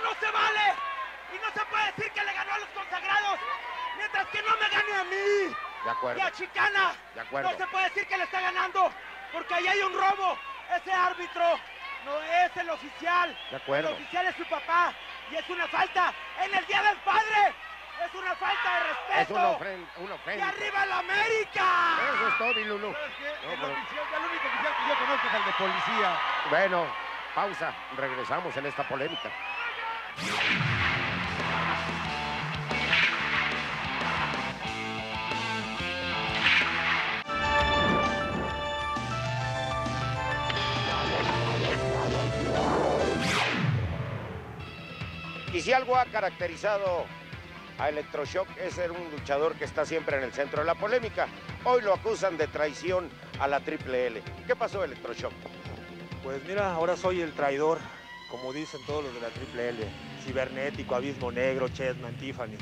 no se vale. Y no se puede decir que le ganó a los consagrados, mientras que no me gane a mí. De acuerdo. Y a Chicana. De acuerdo. No se puede decir que le está ganando, porque ahí hay un robo. Ese árbitro no es el oficial. De acuerdo. El oficial es su papá. Y es una falta en el Día del Padre. Es una falta de respeto. Es una ofensa. ¡Y arriba la América! Eso es todo, Lulú. ¿Sabes qué? No, El pero- oficial, ya el único oficial que yo conozco es el de policía. Bueno, pausa. Regresamos en esta polémica. Y si algo ha caracterizado a Electroshock es ser un luchador que está siempre en el centro de la polémica. Hoy lo acusan de traición a la Triple L. ¿Qué pasó, Electroshock? Pues mira, ahora soy el traidor, como dicen todos los de la Triple L. Cibernético, Abismo Negro, Chessman, Tiffany.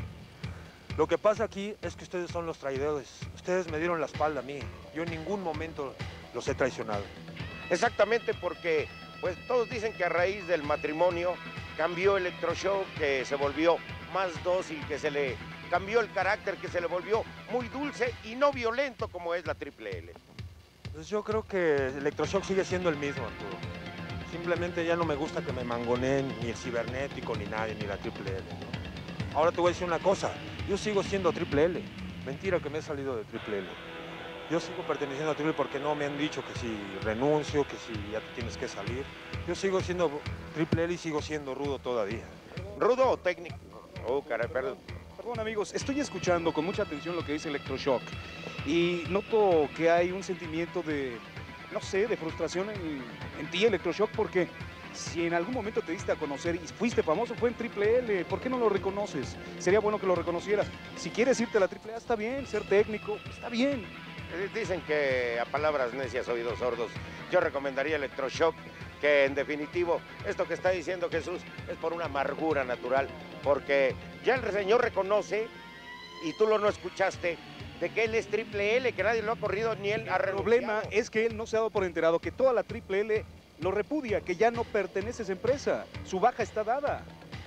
Lo que pasa aquí es que ustedes son los traidores. Ustedes me dieron la espalda a mí. Yo en ningún momento los he traicionado. Exactamente, porque pues todos dicen que a raíz del matrimonio cambió Electroshock, que se volvió más dócil, que se le cambió el carácter, que se le volvió muy dulce y no violento como es la Triple L. Pues yo creo que Electroshock sigue siendo el mismo, Arturo. Simplemente ya no me gusta que me mangoneen ni el Cibernético, ni nadie, ni la Triple L, ¿no? Ahora te voy a decir una cosa. Yo sigo siendo Triple L. Mentira que me he salido de Triple L. Yo sigo perteneciendo a Triple L porque no me han dicho que si renuncio, que si ya te tienes que salir. Yo sigo siendo Triple L y sigo siendo rudo todavía. ¿Rudo o técnico? Oh, caray, perdón. Perdón, amigos, estoy escuchando con mucha atención lo que dice Electroshock y noto que hay un sentimiento de, no sé, de frustración en ti, Electroshock, porque si en algún momento te diste a conocer y fuiste famoso, fue en Triple L. ¿Por qué no lo reconoces? Sería bueno que lo reconocieras. Si quieres irte a la Triple A, está bien. Ser técnico, está bien. Dicen que a palabras necias, oídos sordos. Yo recomendaría Electroshock, que en definitivo, esto que está diciendo Jesús es por una amargura natural, porque ya el señor reconoce, y tú lo no escuchaste, de que él es Triple L, que nadie lo ha corrido ni él ha El problema renunciado. es que él no se ha dado por enterado que toda la Triple L lo repudia, que ya no pertenece a esa empresa. Su baja está dada.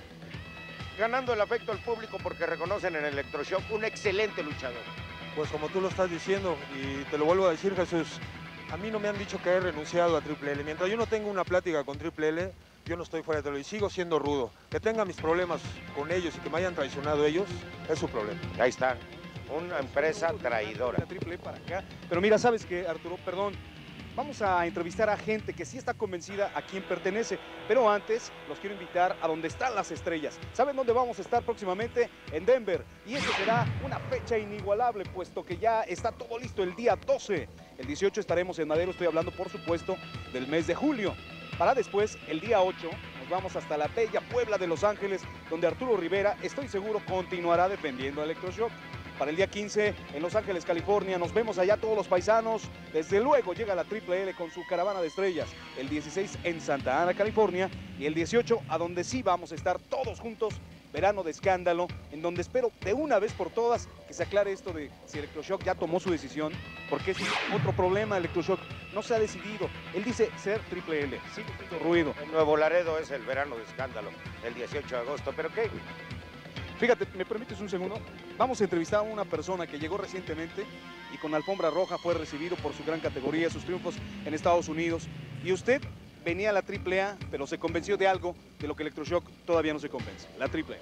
Ganando el afecto del público porque reconocen en Electroshock un excelente luchador. Pues como tú lo estás diciendo, y te lo vuelvo a decir, Jesús, a mí no me han dicho que he renunciado a Triple L. Mientras yo no tenga una plática con Triple L, yo no estoy fuera de todo y sigo siendo rudo. Que tenga mis problemas con ellos y que me hayan traicionado ellos, es su problema. Ahí está, una empresa traidora. La Triple E para acá. Pero mira, ¿sabes qué, Arturo? Perdón. Vamos a entrevistar a gente que sí está convencida a quién pertenece, pero antes los quiero invitar a donde están las estrellas. ¿Saben dónde vamos a estar próximamente? En Denver. Y eso será una fecha inigualable, puesto que ya está todo listo el día 12. El 18 estaremos en Madero, estoy hablando por supuesto del mes de julio. Para después, el día 8, nos vamos hasta la bella Puebla de Los Ángeles, donde Arturo Rivera, estoy seguro, continuará defendiendo a Electroshock. Para el día 15 en Los Ángeles, California, nos vemos allá todos los paisanos. Desde luego llega la Triple L con su caravana de estrellas. El 16 en Santa Ana, California. Y el 18 a donde sí vamos a estar todos juntos, verano de escándalo, en donde espero de una vez por todas que se aclare esto de si Electroshock ya tomó su decisión. Porque ese es otro problema, Electroshock no se ha decidido. Él dice ser Triple L, sigue haciendo ruido. En Nuevo Laredo es el verano de escándalo, el 18 de agosto. ¿Pero qué? Fíjate, ¿me permites un segundo? Vamos a entrevistar a una persona que llegó recientemente y con alfombra roja fue recibido por su gran categoría, sus triunfos en Estados Unidos. Y usted venía a la AAA, pero se convenció de algo de lo que Electroshock todavía no se convence. La AAA.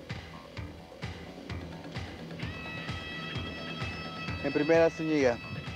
En primera, Zúñiga,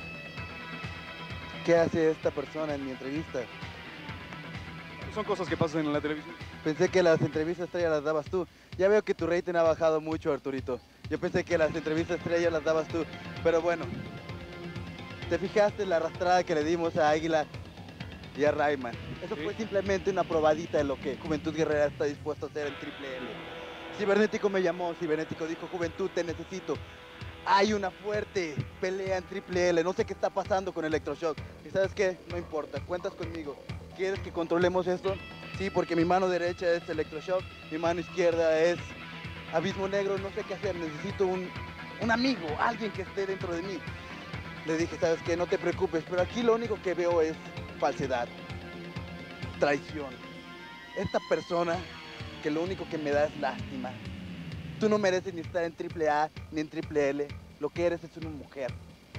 ¿qué hace esta persona en mi entrevista? Son cosas que pasan en la televisión. Pensé que las entrevistas estrellas las dabas tú. Ya veo que tu rating ha bajado mucho, Arturito. Yo pensé que las entrevistas estrellas las dabas tú. Pero bueno, ¿te fijaste en la arrastrada que le dimos a Águila y a Rayman? Eso Sí. fue simplemente una probadita de lo que Juventud Guerrera está dispuesto a hacer en Triple L. Cibernético me llamó, Cibernético dijo, Juventud, te necesito. Hay una fuerte pelea en Triple L, no sé qué está pasando con Electroshock. ¿Y sabes qué? No importa, cuentas conmigo. ¿Quieres que controlemos esto? Sí, porque mi mano derecha es Electroshock, mi mano izquierda es Abismo Negro, no sé qué hacer, necesito un amigo, alguien que esté dentro de mí. Le dije, ¿sabes qué? No te preocupes, pero aquí lo único que veo es falsedad, traición. Esta persona porque lo único que me da es lástima. Tú no mereces ni estar en AAA ni en Triple L. Lo que eres es una mujer.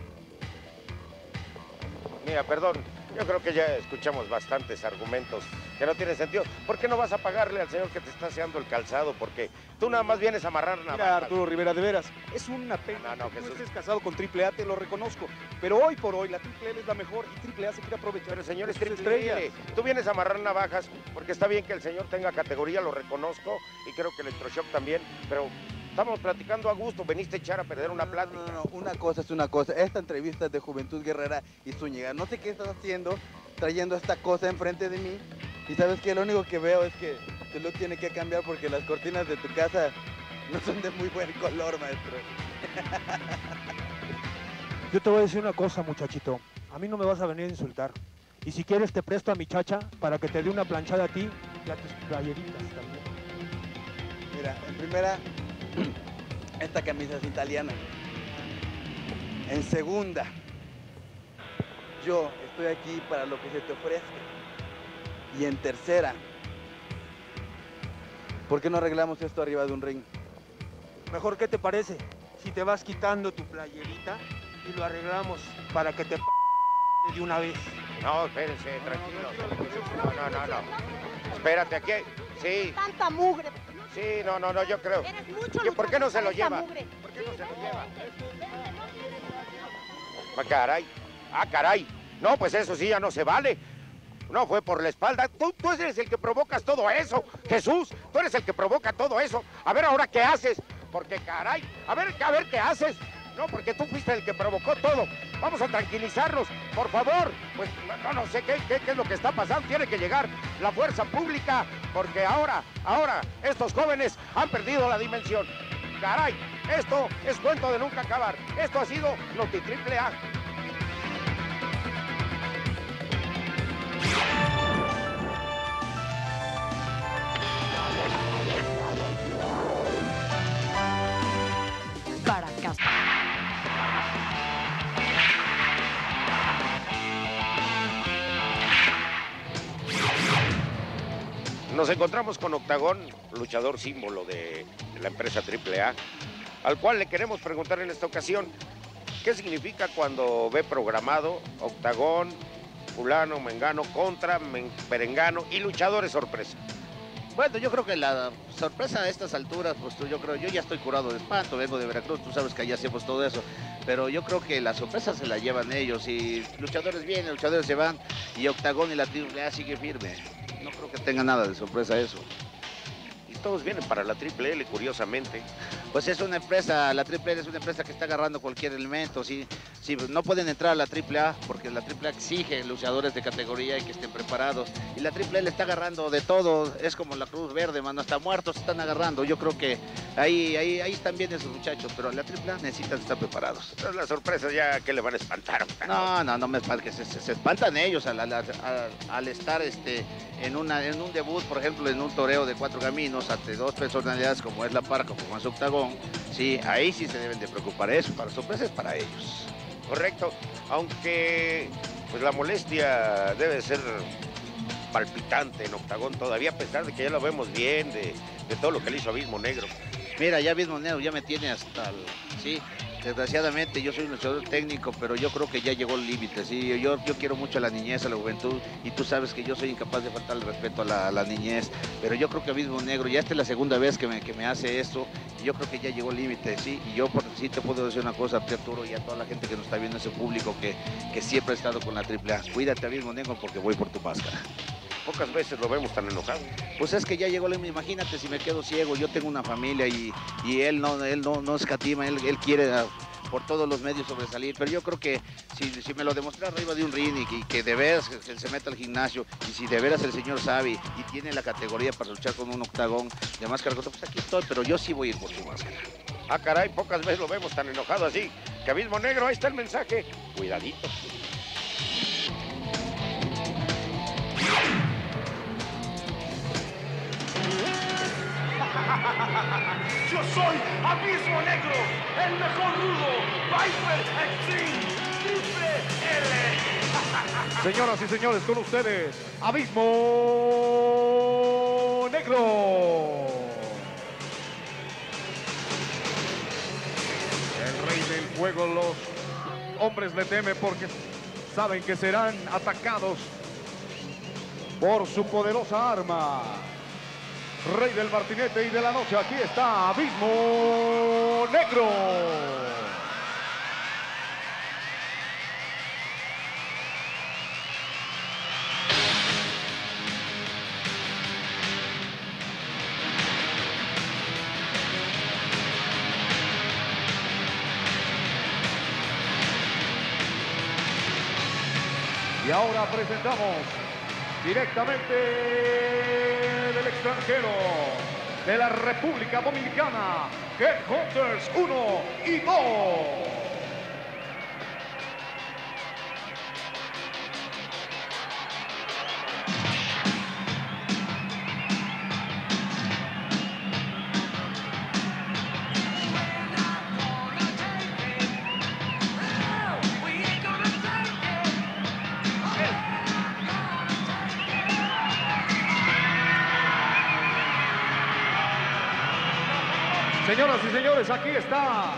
Mira, perdón, yo creo que ya escuchamos bastantes argumentos que no tienen sentido. ¿Por qué no vas a pagarle al señor que te está haciendo el calzado? Porque tú nada más vienes a amarrar navajas. Mira, Arturo Rivera, de veras, es una pena No, que tú Jesús. estés casado con AAA, te lo reconozco. Pero hoy por hoy la AAA es la mejor y AAA se quiere aprovechar. Pero señor, es sus Triple L. Tú vienes a amarrar navajas porque está bien que el señor tenga categoría, lo reconozco, y creo que Electroshock también, pero estamos platicando a gusto, veniste a echar a perder una plática. No, una cosa es una cosa. Esta entrevista es de Juventud Guerrera y Zúñiga. No sé qué estás haciendo trayendo esta cosa enfrente de mí. Y sabes que lo único que veo es que tu look tiene que cambiar porque las cortinas de tu casa no son de muy buen color, maestro. Yo te voy a decir una cosa, muchachito. A mí no me vas a venir a insultar. Y si quieres te presto a mi chacha para que te dé una planchada a ti y a tus playeritas también. Mira, en primera, esta camisa es italiana. En segunda, yo estoy aquí para lo que se te ofrezca. Y en tercera, ¿por qué no arreglamos esto arriba de un ring? Mejor, ¿qué te parece? Si te vas quitando tu playerita y lo arreglamos para que te de una vez. No, espérense, tranquilos. No. Espérate, aquí. Sí, Tanta mugre. sí, no, yo creo. Eres mucho ¿Y por qué no se lo luchador, lleva? tanta mugre. ¿Por qué no Sí, se lo vete, lleva? vete. Caray. No, pues eso sí ya no se vale. No fue por la espalda. Tú eres el que provocas todo eso, Jesús. Tú eres el que provoca todo eso. A ver ahora qué haces. Porque caray, a ver qué haces. No, porque tú fuiste el que provocó todo. Vamos a tranquilizarnos, por favor. Pues no sé qué es lo que está pasando. Tiene que llegar la fuerza pública, porque ahora, estos jóvenes han perdido la dimensión. Caray, esto es cuento de nunca acabar. Esto ha sido Noti Triple A. Para casa. Nos encontramos con Octagón, luchador símbolo de la empresa AAA, al cual le queremos preguntar en esta ocasión, ¿qué significa cuando ve programado Octagón, fulano, mengano, contra, perengano y luchadores sorpresa? Bueno, yo creo que la sorpresa a estas alturas, pues yo ya estoy curado de espanto, vengo de Veracruz, tú sabes que allá hacemos todo eso, pero yo creo que la sorpresa se la llevan ellos y luchadores vienen, luchadores se van y Octagón y la AAA sigue firme. No creo que tenga nada de sorpresa eso. Y todos vienen para la Triple L, curiosamente. Pues es una empresa, la AAA es una empresa que está agarrando cualquier elemento, sí, no pueden entrar a la AAA porque la AAA exige luchadores de categoría y que estén preparados. Y la AAA le está agarrando de todo, es como la Cruz Verde, mano, hasta muertos están agarrando. Yo creo que ahí están bien esos muchachos, pero la AAA necesitan estar preparados. Entonces las sorpresas ya que le van a espantar. No me espantan, que se espantan ellos al estar en un debut, por ejemplo, en un toreo de 4 caminos ante 2 personalidades como es La Parca, como es Octagón. Sí, ahí sí se deben de preocupar eso, para sorpresas para ellos. Correcto, aunque pues la molestia debe ser palpitante en Octagón todavía, a pesar de que ya lo vemos bien, de todo lo que le hizo Abismo Negro. Mira, ya Abismo Negro ya me tiene hasta el... Sí, desgraciadamente yo soy un luchador técnico, pero yo creo que ya llegó el límite. Sí, yo quiero mucho a la niñez, a la juventud, y tú sabes que yo soy incapaz de faltar el respeto a la niñez, pero yo creo que Abismo Negro, ya esta es la segunda vez que me hace esto, y yo creo que ya llegó el límite, sí, y yo sí te puedo decir una cosa a ti, Arturo, y a toda la gente que nos está viendo, ese público que siempre ha estado con la AAA. Cuídate, Abismo Negro, porque voy por tu máscara. Pocas veces lo vemos tan enojado. Pues es que ya llegó, imagínate si me quedo ciego, yo tengo una familia y él no escatima, él quiere por todos los medios sobresalir, pero yo creo que si me lo demuestra arriba de un ring y que de veras él se meta al gimnasio y si de veras el señor sabe y tiene la categoría para luchar con un Octagón de máscara, pues aquí estoy, pero yo sí voy a ir por su máscara. Ah, caray, pocas veces lo vemos tan enojado así. Que Abismo Negro, ahí está el mensaje. Cuidadito. Yo soy Abismo Negro, el mejor rudo, Viper Extreme, Triple L. Señoras y señores, con ustedes, Abismo Abismo Negro. El rey del fuego, los hombres le temen porque saben que serán atacados por su poderosa arma. Rey del martinete y de la noche, aquí está Abismo Negro. Y ahora presentamos directamente del extranjero, de la República Dominicana, Headhunters 1 y 2. Señoras y señores, aquí está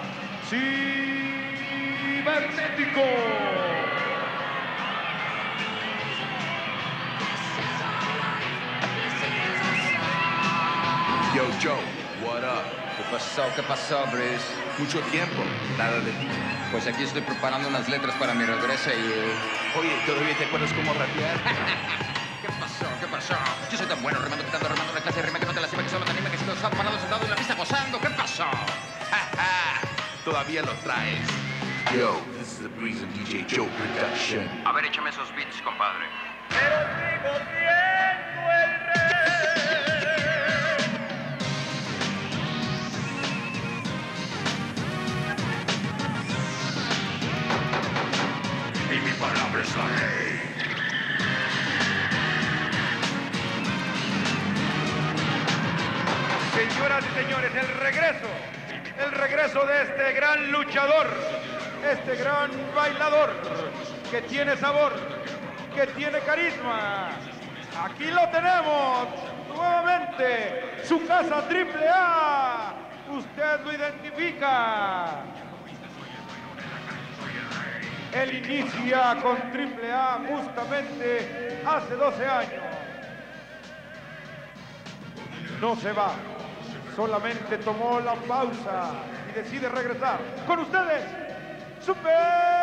Cibernético. Yo, Joe, what up? ¿Qué pasó, Brice? Mucho tiempo, nada de ti. Pues aquí estoy preparando unas letras para mi regreso y... Oye, ¿todavía te acuerdas cómo rapear? ¿Qué pasó? ¿Qué pasó? Yo soy tan bueno remando, quitando, remando una clase de rima que no te lastima, que solo te anima, que si los has parado sentado en la pista gozando. ¿Qué pasó? Todavía lo traes. Yo, this is the Breeze and DJ Joe production. A ver, échame esos beats, compadre. Pero sigo siendo el rey. Y mi palabra es la ley. Señoras y señores, el regreso de este gran luchador, este gran bailador, que tiene sabor, que tiene carisma. Aquí lo tenemos, nuevamente, su casa AAA. Usted lo identifica. Él inicia con AAA justamente hace 12 años. No se va, solamente tomó la pausa y decide regresar. Con ustedes, Super